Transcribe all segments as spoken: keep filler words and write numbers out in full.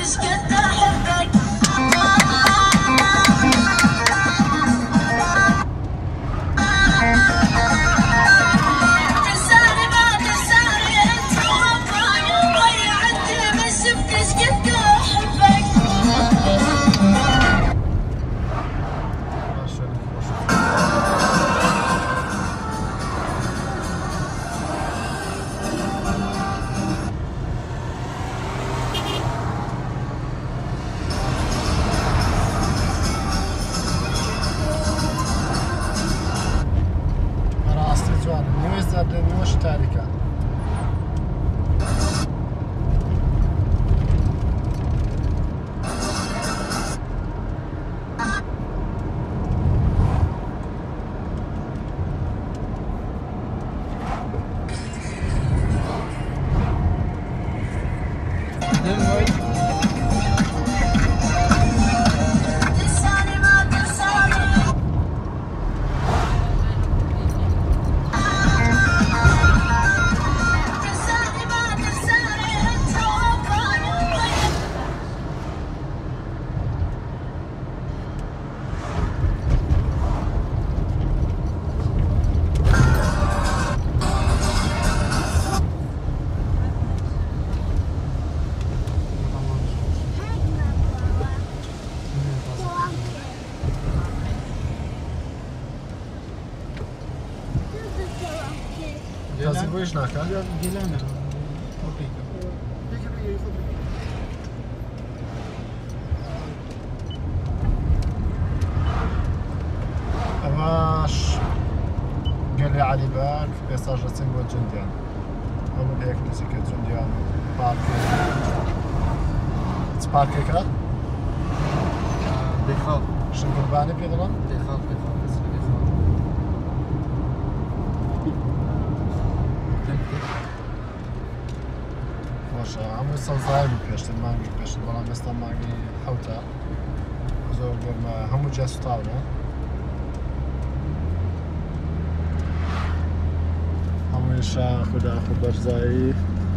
Quasi vuoi snacka? Gelene. أماش قال لي علي باك في بيساج سنجو جنديان أول هيك نسيك جنديان باركي تباركي كا؟ دخل شنو قرباني بيدرن؟ دخل دخل باشه همون سازای میپشت مانگی پشت بالا مثل مانگی حوتا زور گرم همون جاسو تاونه همون شا خدا خود برزایی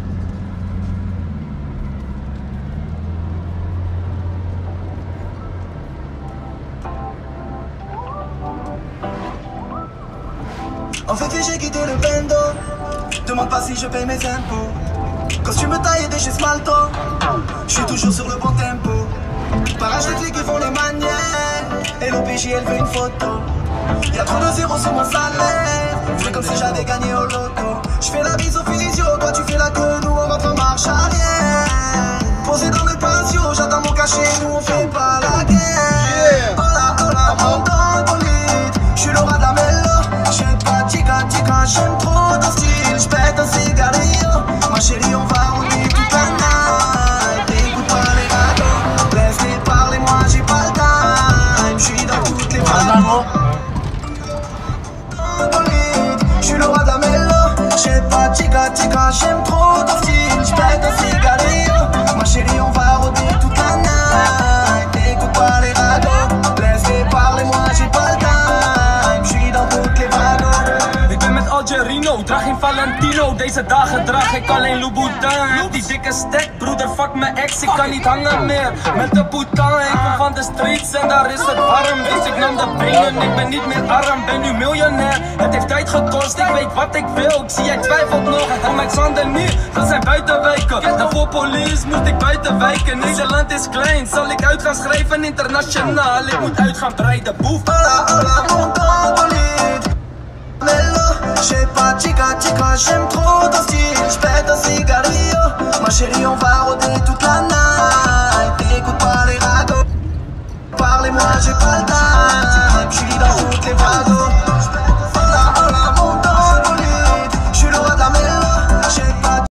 En fait, j'ai quitté le bendo. Demande pas si je paye mes impôts. Costume taillé de chez Smalto. Je suis toujours sur le bon tempo. Parage de clics qui font les manières. Et l'O P J elle veut une photo. Y'a trop de zéros sur mon salaire. Fais comme si j'avais gagné au loto. J'fais la bise au physio. Toi tu fais la queue. Nous on rentre en marche arrière. Posé dans le patio. J'attends mon cachet. Nous on fait pas la guerre. Oh là oh là mon tontonite. J'suis le rat de la mélo. J'aime pas tica tica. J'aime trop ton style. J'pète un cigarillo. Ma chérie on va rouler toute la night. Écoute pas les radeaux. Laisse-les parler moi j'ai pas le time. J'suis dans toutes les balades. J'suis le roi de la mélo. J'aime pas tica tica. J'aime trop ton style. J'pète un cigarillo. Ma chérie on va rouler toute la night. Écoute pas les radeaux. Laisse-les parler moi j'ai pas le time. J'suis dans toutes les balades. Algerino, draag geen Valentino. Deze dagen draag ik alleen Louboutin. Die dikke stek, broeder, fuck mijn ex. Ik kan niet hangen meer met de Boutin. Ik kom van de streets en daar is het warm. Dus ik nam de benen, ik ben niet meer arm. Ben nu miljonair, het heeft tijd gekost. Ik weet wat ik wil, ik zie jij twijfelt nog. Alexander nu, dat zijn buitenwijken. En voor police moet ik buiten wijken. Nederland is klein, zal ik uit gaan schrijven internationaal. Ik moet uit gaan breiden, boef. Hola, hola, mon tontonite. Mello, j'sais pas chica chica, j'aime trop ton style. J'pète un cigarillo. Ma chérie on va rôder toute la night. Écoute pas les radeaux. Parlez-moi j'ai pas le temps.